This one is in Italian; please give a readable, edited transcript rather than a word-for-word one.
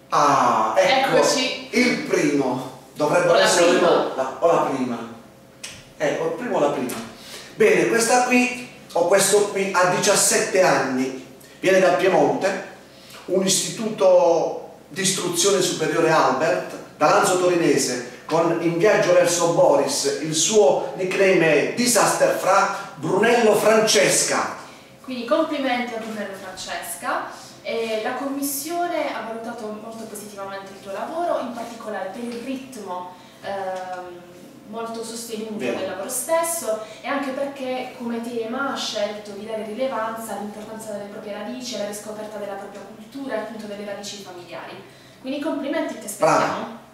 Ah, ecco, eccoci. il primo. Dovrebbe essere la prima. Il primo o la prima. Bene, questa qui, o questo qui, ha 17 anni, viene dal Piemonte, un istituto di istruzione superiore Albert, da Lanzo Torinese, con In viaggio verso Boris, il suo nickname è Disaster Fra, Brunello Francesca. Quindi complimenti a Brunello Francesca. La commissione ha valutato molto positivamente il tuo lavoro, in particolare per il ritmo molto sostenuto del lavoro stesso, e anche perché come tema ha scelto di dare rilevanza all'importanza delle proprie radici, alla riscoperta della propria cultura e appunto delle radici familiari. Quindi complimenti, ti aspettiamo.